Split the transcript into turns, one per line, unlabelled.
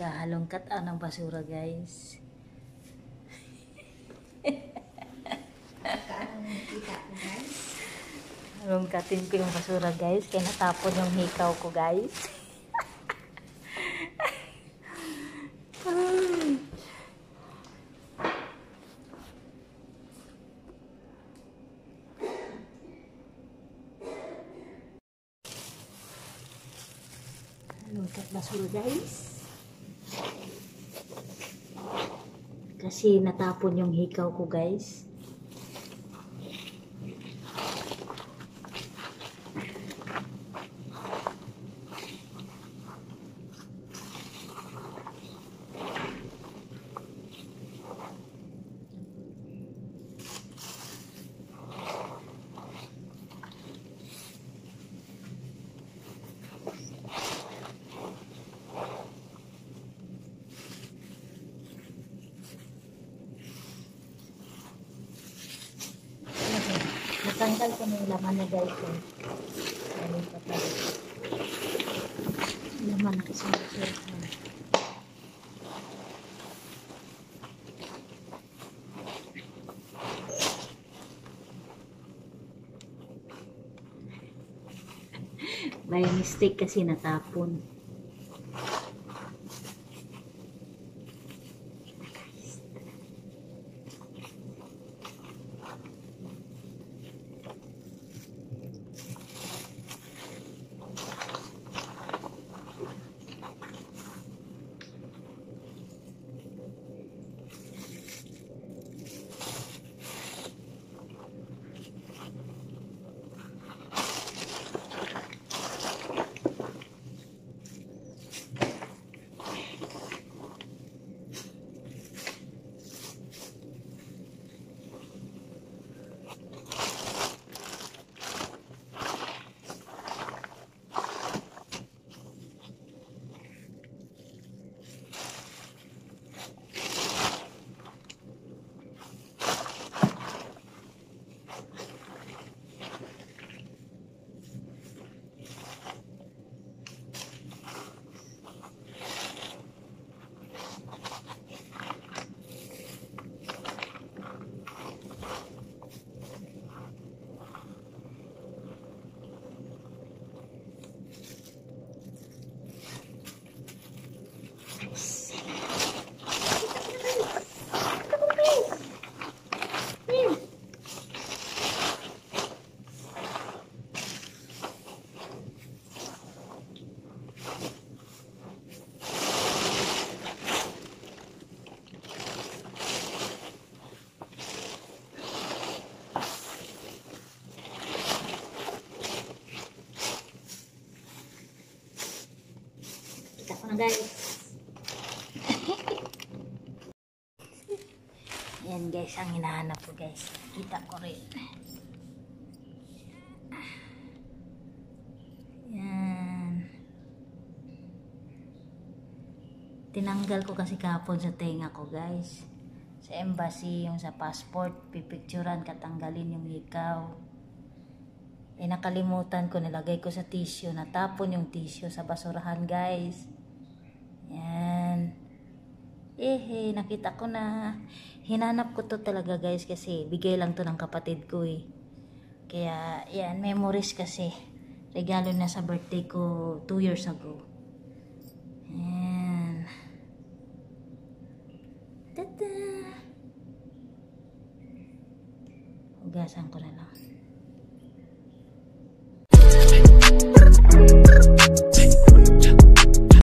Naghahalongkat ng basura, guys.
Anong nakita ko, guys?
Halongkatin ko yung basura, guys. Kaya natapon yung hikaw ko, guys. Halongkat basura, guys. Kasi natapon yung hikaw ko, guys. Natanggal ko na yung laman na guys. Ayun pa tayo. Laman na kasi mag-share ko. By mistake kasi natapon. Kita ko na guys. Yan guys ang hinahanap ko guys. Kita ko rin. Yan. Tinanggal ko kasi kahapon sa tenga ko guys. Sa embassy, yung sa passport, pipicturan, katanggalin yung hikaw. Eh nakalimutan ko, nilagay ko sa tissue. Natapon yung tissue sa basurahan guys. Yan. Nakita ko na. Hinanap ko to talaga guys kasi bigay lang to ng kapatid ko eh. Kaya yan, memories kasi. Regalo na sa birthday ko 2 years ago. Yan. Tada! Hugasan ko na lang.